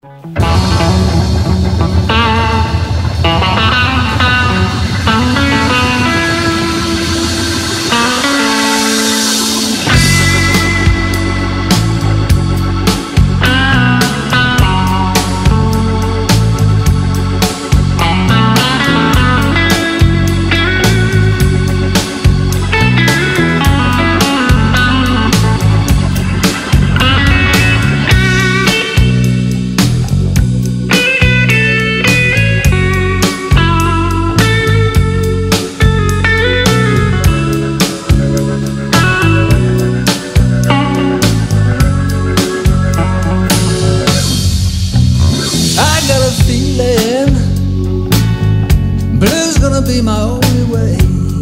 Blue's gonna be my only way.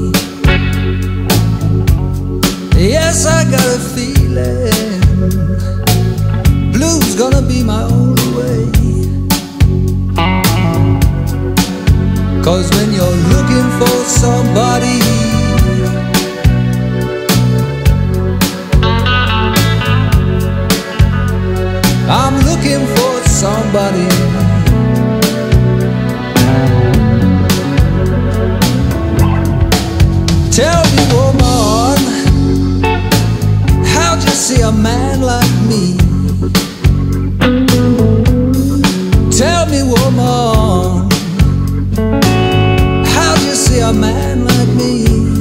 Yes, I got a feeling blue's gonna be my only way. 'Cause when you're looking for somebody, I'm looking for somebody. Tell me, woman, how'd you see a man like me? Tell me, woman, how'd you see a man like me?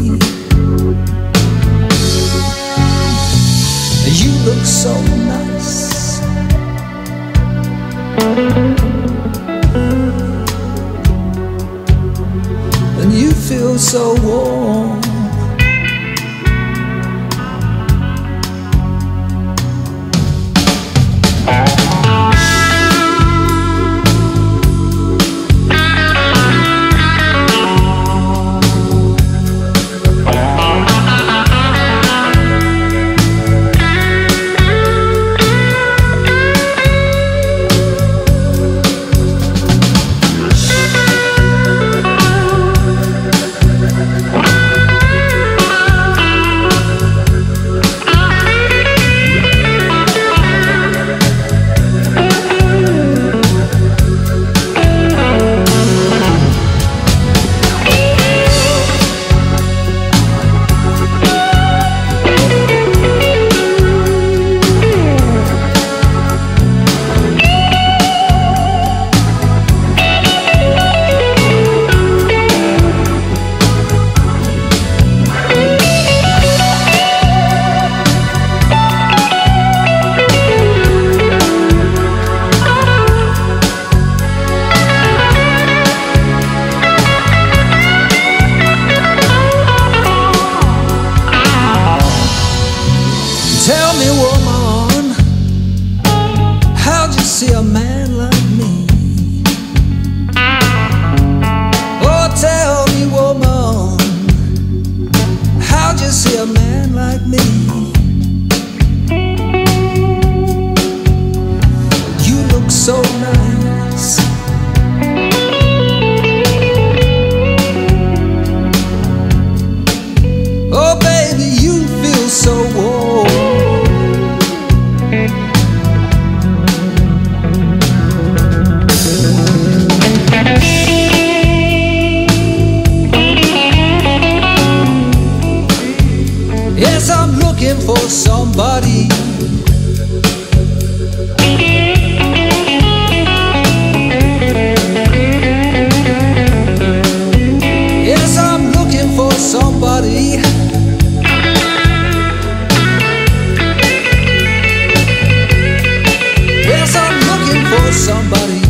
You look so nice, and you feel so warm. Tell me, woman, how'd you see a man like me? Oh, tell me, woman, how'd you see a man like me? You look so nice, oh baby, you feel so warm. Yes, I'm looking for somebody. Yes, I'm looking for somebody. Yes, I'm looking for somebody.